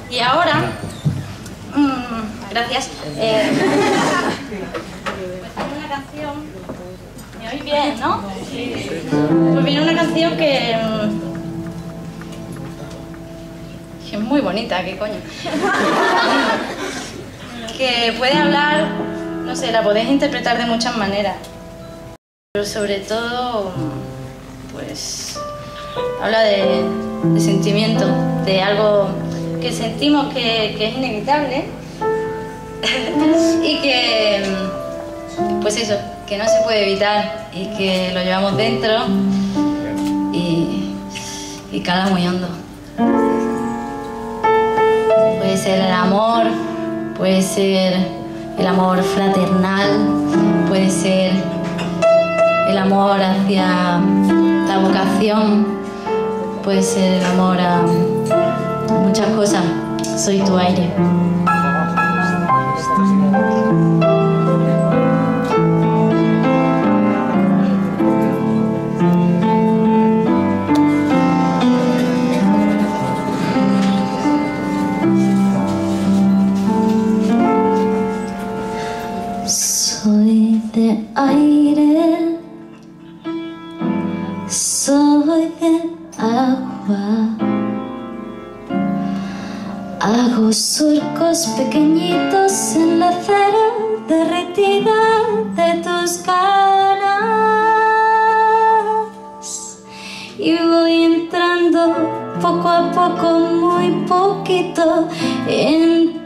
Y ahora, gracias, pues viene una canción, ¿me oís bien, no? Pues viene una canción que es muy bonita, ¿qué coño? Que puede hablar, no sé, la podéis interpretar de muchas maneras, pero sobre todo, pues, habla de sentimiento, de algo que sentimos que es inevitable y que, pues eso, que no se puede evitar y que lo llevamos dentro y cala muy hondo. Puede ser el amor, puede ser el amor fraternal, puede ser el amor hacia la vocación, puede ser el amor a muchas cosas. Soy tu aire. Soy de aire, soy de agua. Hago surcos pequeñitos en la cera derretida de tus ganas y voy entrando poco a poco, muy poquito, en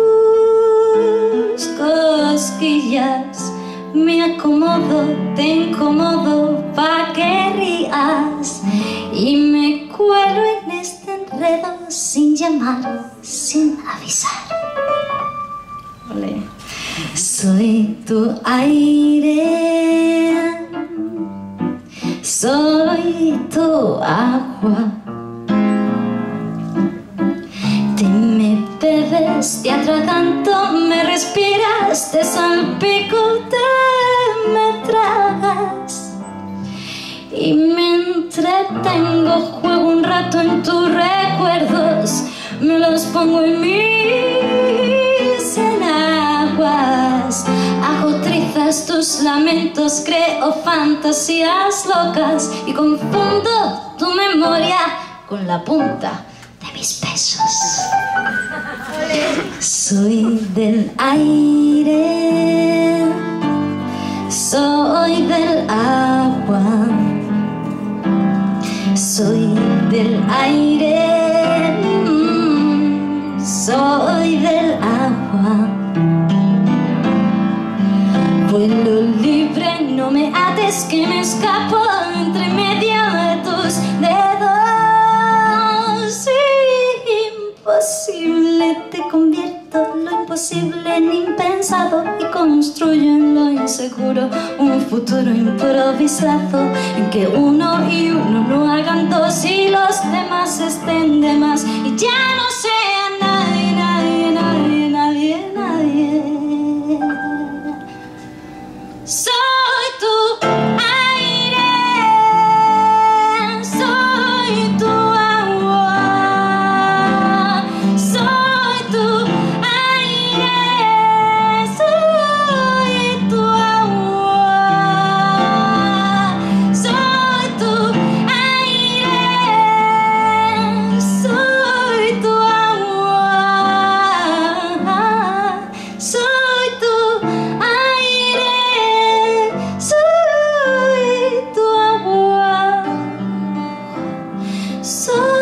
tus cosquillas. Me acomodo, te incomodo pa' que rías y me cuelo en este enredo sin llamar, sin avisar. Vale. Soy tu aire, soy tu agua. Te me bebes, te atraganto, me respiras, te salpico, te me tragas y me entretengo, juego un rato en tus recuerdos, me los pongo en mis enaguas, hago trizas tus lamentos, creo fantasías locas y confundo tu memoria con la punta de mis besos. Soy del aire, soy del agua, soy del aire, soy del agua. Vuelo libre, no me ates, que me escapo entre medio de tus dedos. Imposible, te convierto lo imposible en impensado y construyo en lo inseguro un futuro improvisado en que uno y uno no hagan dos y los demás estén de más y ya no sea nadie, nadie, nadie, nadie, nadie. Soy tu aire, soy tu agua, soy tu aire, soy tu agua, soy tu aire, soy tu agua, soy tu aire, soy tu agua, soy